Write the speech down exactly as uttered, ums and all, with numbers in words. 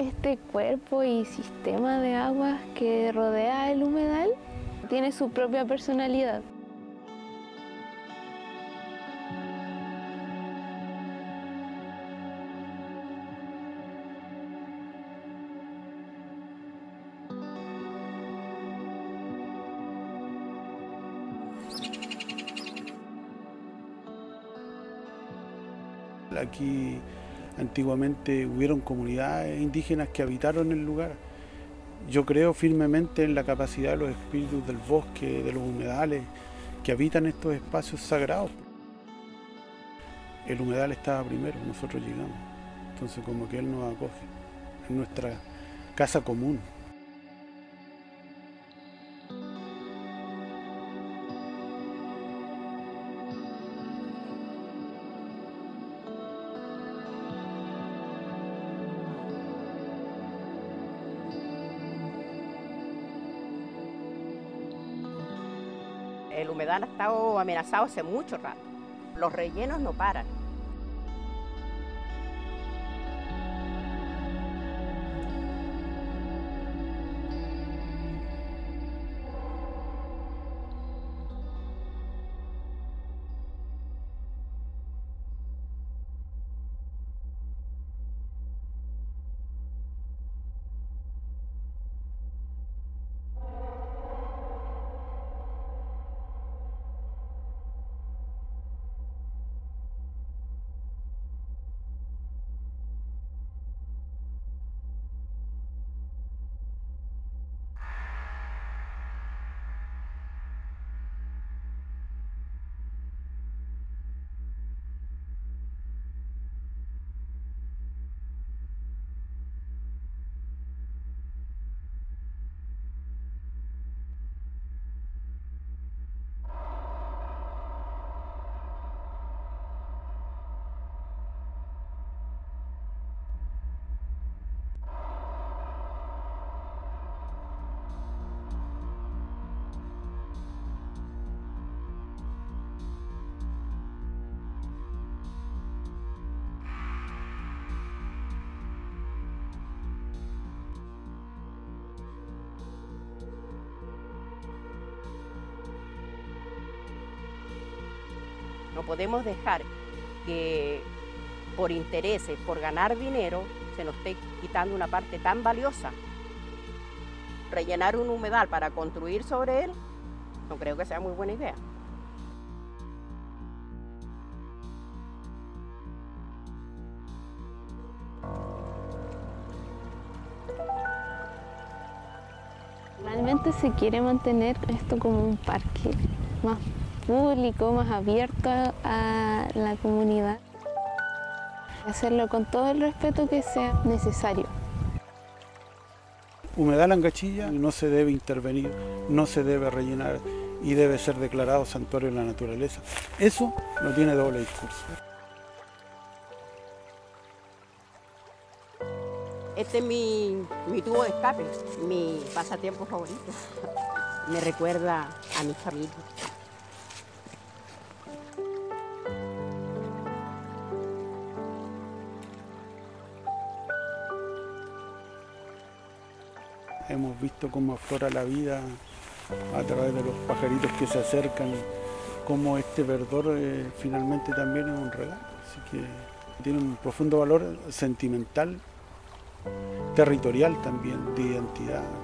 Este cuerpo y sistema de aguas que rodea el humedal tiene su propia personalidad. Aquí antiguamente hubieron comunidades indígenas que habitaron el lugar. Yo creo firmemente en la capacidad de los espíritus del bosque, de los humedales, que habitan estos espacios sagrados. El humedal estaba primero, nosotros llegamos. Entonces como que él nos acoge, es nuestra casa común. El humedal ha estado amenazado hace mucho rato. Los rellenos no paran. No podemos dejar que por intereses, por ganar dinero, se nos esté quitando una parte tan valiosa. Rellenar un humedal para construir sobre él, no creo que sea muy buena idea. Realmente se quiere mantener esto como un parque más público, más abierto a la comunidad. Hacerlo con todo el respeto que sea necesario. Humedal Angachilla no se debe intervenir, no se debe rellenar y debe ser declarado santuario de la naturaleza. Eso no tiene doble discurso. Este es mi, mi tubo de escape, mi pasatiempo favorito. Me recuerda a mi familia. Hemos visto cómo aflora la vida a través de los pajaritos que se acercan, cómo este verdor eh, finalmente también es un regalo. Así que tiene un profundo valor sentimental, territorial también, de identidad.